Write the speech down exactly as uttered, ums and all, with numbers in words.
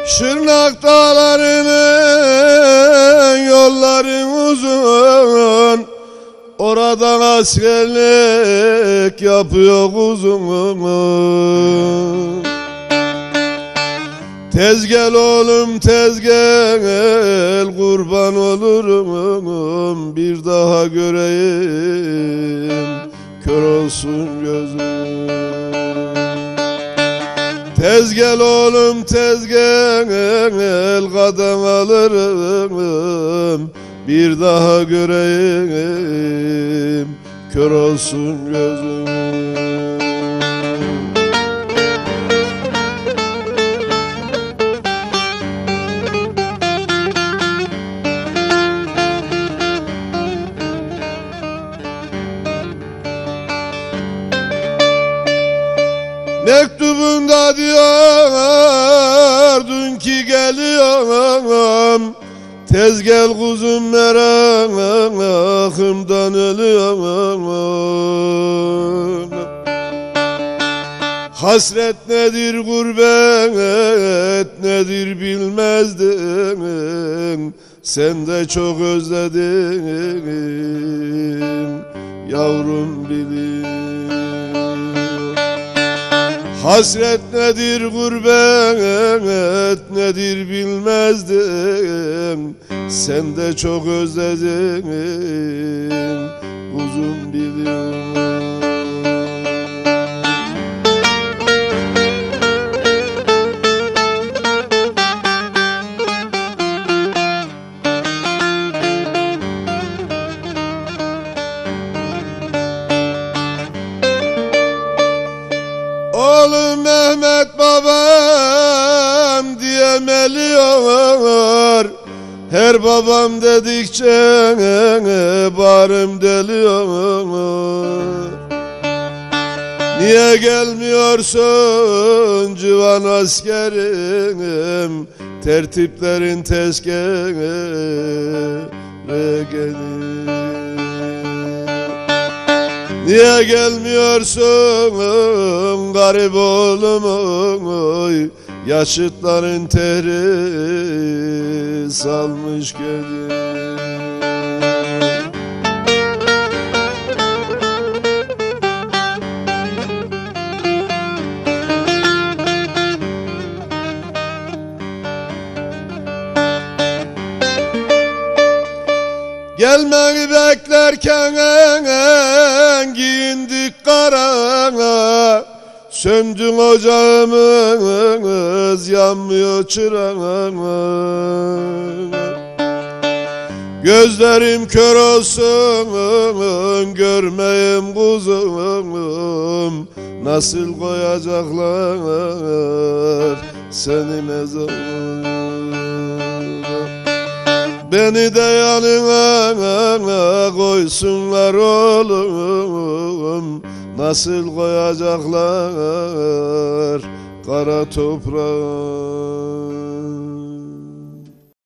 Şırnak dağlarının yolların uzun, oradan askerlik yapıyor kuzum. Tez gel oğlum tez gel, kurban olurum, bir daha göreyim, kör olsun gözüm. Tez gel oğlum tez gel, kadem alırım, bir daha göreyim, kör olsun gözüm. Mektubunda diyordun ki geliyorum, tez gel kuzum merakımdan ölüyorum. Hasret nedir gurbet nedir bilmezdin, sen de çok özledim yavrum bilin. Hasret nedir gurbet nedir bilmezdin, sen de çok özledin kuzum biliyorum. Oğlum Mehmet babam diye meliyor, her babam dedikçe bağrım deliyor. Niye gelmiyorsun civan askerim, tertiplerin tezkere gelir. Niye gelmiyorsun garip oğlum oy, yaşıtların teri salmış gözü. Gelmeni beklerken giyindik kara, söndün ocağımız, yanmıyor çırağım. Gözlerim kör olsun, görmeyim kuzum, nasıl koyacaklar seni mezara. Beni de yanına koysunlar oğlum, nasıl koyacaklar kara toprağa.